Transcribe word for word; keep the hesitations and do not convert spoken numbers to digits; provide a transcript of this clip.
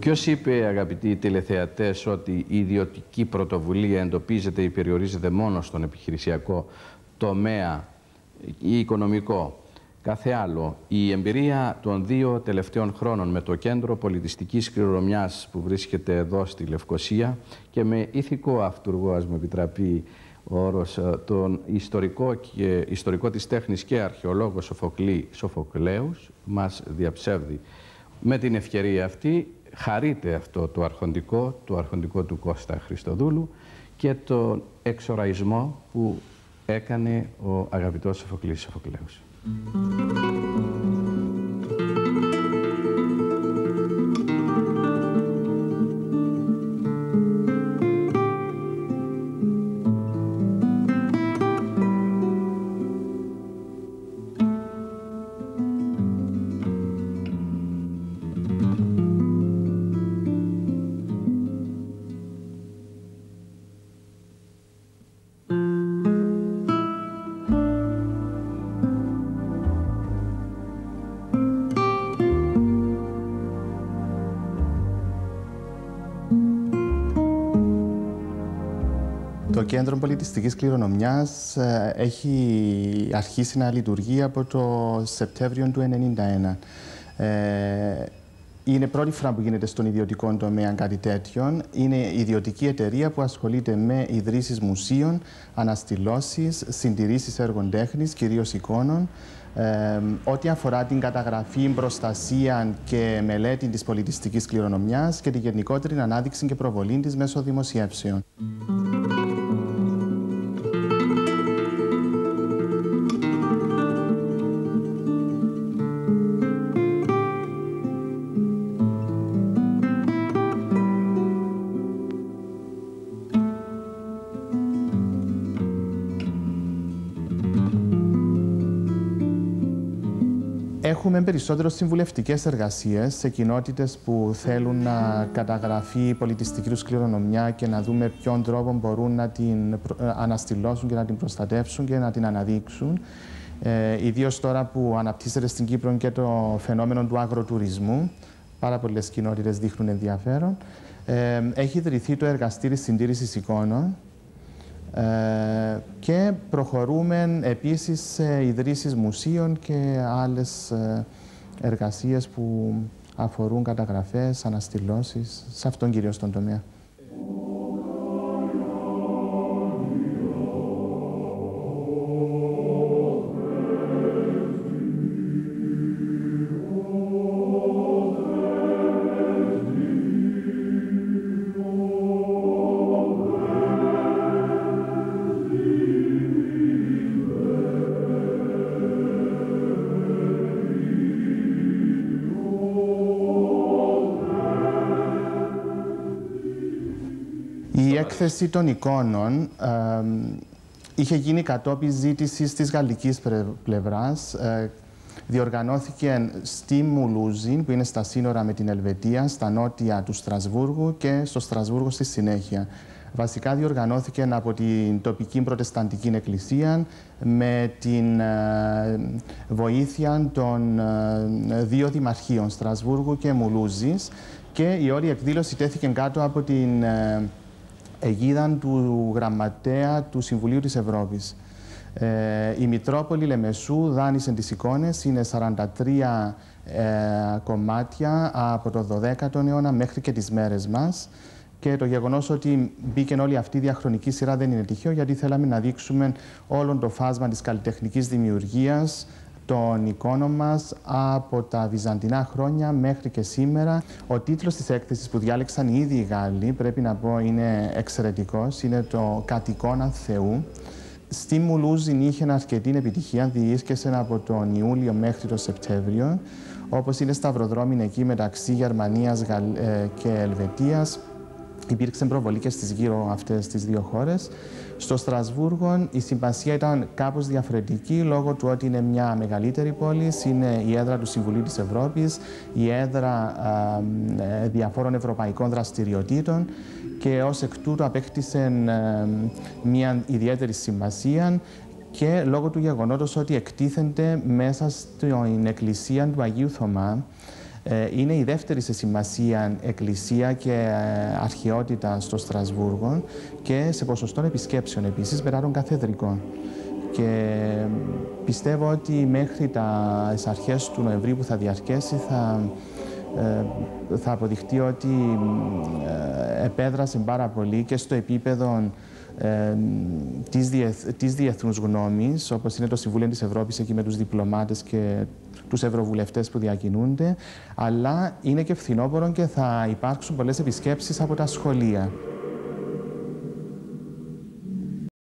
Ποιος είπε, αγαπητοί τηλεθεατές, ότι η ιδιωτική πρωτοβουλία εντοπίζεται ή περιορίζεται μόνο στον επιχειρησιακό τομέα ή οικονομικό? Κάθε άλλο, η εμπειρία των δύο τελευταίων χρόνων με το Κέντρο Πολιτιστικής Κληρονομιάς που βρίσκεται εδώ στη Λευκοσία και με ηθικό αυτούργο, ας μου επιτραπεί ο όρος, τον ιστορικό, και, ιστορικό της τέχνης και αρχαιολόγο Σοφοκλή Σοφοκλέους, μας διαψεύδει. Με την ευκαιρία αυτή χαρείται αυτό το αρχοντικό, το αρχοντικό του Κώστα Χριστοδούλου και τον εξοραϊσμό που έκανε ο αγαπητός Σοφοκλής Σοφοκλέους. Το Κέντρο Πολιτιστικής Κληρονομιάς έχει αρχίσει να λειτουργεί από το Σεπτέμβριο του χίλια εννιακόσια ενενήντα ένα. Είναι πρώτη φορά που γίνεται στον ιδιωτικό τομέα κάτι τέτοιο. Είναι ιδιωτική εταιρεία που ασχολείται με ιδρύσεις μουσείων, αναστηλώσεις, συντηρήσεις έργων τέχνης, κυρίως εικόνων, Ε, ό,τι αφορά την καταγραφή, προστασία και μελέτη της πολιτιστικής κληρονομιάς και τη γενικότερη ανάδειξη και προβολή της μέσω δημοσιεύσεων. Έχουμε περισσότερο συμβουλευτικές εργασίες σε κοινότητες που θέλουν να καταγραφεί η πολιτιστική τους κληρονομιά και να δούμε ποιον τρόπο μπορούν να την αναστηλώσουν και να την προστατεύσουν και να την αναδείξουν. Ε, ιδίως τώρα που αναπτύσσεται στην Κύπρο και το φαινόμενο του αγροτουρισμού, πάρα πολλές κοινότητες δείχνουν ενδιαφέρον. Ε, έχει ιδρυθεί το Εργαστήρι Συντήρησης Εικόνων. Ε, και προχωρούμε επίσης σε ιδρύσεις μουσείων και άλλες εργασίες που αφορούν καταγραφές, αναστηλώσεις, σε αυτόν κυρίως τον τομέα. Η έκθεση των εικόνων ε, είχε γίνει κατόπιν ζήτησης της γαλλικής πλευράς. Ε, διοργανώθηκε στη Μουλούζη, που είναι στα σύνορα με την Ελβετία, στα νότια του Στρασβούργου και στο Στρασβούργο στη συνέχεια. Βασικά διοργανώθηκε από την τοπική προτεσταντική εκκλησία με την ε, βοήθεια των ε, δύο δημαρχείων, Στρασβούργου και Μουλούζης, και η όλη εκδήλωση τέθηκε κάτω από την ε, αιγίδα του Γραμματέα του Συμβουλίου της Ευρώπης. Ε, η Μητρόπολη Λεμεσού δάνεισε τις εικόνες, είναι σαράντα τρία ε, κομμάτια από το δωδέκατο αιώνα μέχρι και τις μέρες μας. Και το γεγονός ότι μπήκε όλη αυτή η διαχρονική σειρά δεν είναι τυχαίο, γιατί θέλαμε να δείξουμε όλο το φάσμα της καλλιτεχνικής δημιουργίας των εικόνων μας από τα βυζαντινά χρόνια μέχρι και σήμερα. Ο τίτλος της έκθεσης που διάλεξαν οι ίδιοι οι Γάλλοι, πρέπει να πω, είναι εξαιρετικός. Είναι το «Κατ' εικόνα Θεού». Στη Μουλούζη είχε αρκετή επιτυχία, διήρκεσε από τον Ιούλιο μέχρι τον Σεπτέμβριο, όπως είναι σταυροδρόμοι εκεί μεταξύ Γερμανίας και Ελβετίας. Υπήρξε προβολή και στις γύρω αυτές τις δύο χώρες. Στο Στρασβούργο η σημασία ήταν κάπως διαφορετική λόγω του ότι είναι μια μεγαλύτερη πόλη, είναι η έδρα του Συμβουλίου της Ευρώπης, η έδρα α, διαφόρων ευρωπαϊκών δραστηριοτήτων και ως εκ τούτου απέκτησε α, μια ιδιαίτερη σημασία και λόγω του γεγονότος ότι εκτίθενται μέσα στην εκκλησία του Αγίου Θωμά. Είναι η δεύτερη σε σημασία εκκλησία και αρχαιότητα στο Στρασβούργο και σε ποσοστό επισκέψεων επίσης μετά των καθεδρικών. Και πιστεύω ότι μέχρι τις αρχές του Νοεμβρίου που θα διαρκέσει θα, θα αποδειχτεί ότι επέδρασε πάρα πολύ και στο επίπεδο Ε, της, διεθ, της διεθνούς γνώμης, όπως είναι το Συμβούλιο της Ευρώπης εκεί με τους διπλωμάτες και τους ευρωβουλευτές που διακινούνται, αλλά είναι και φθινόπωρο και θα υπάρξουν πολλές επισκέψεις από τα σχολεία.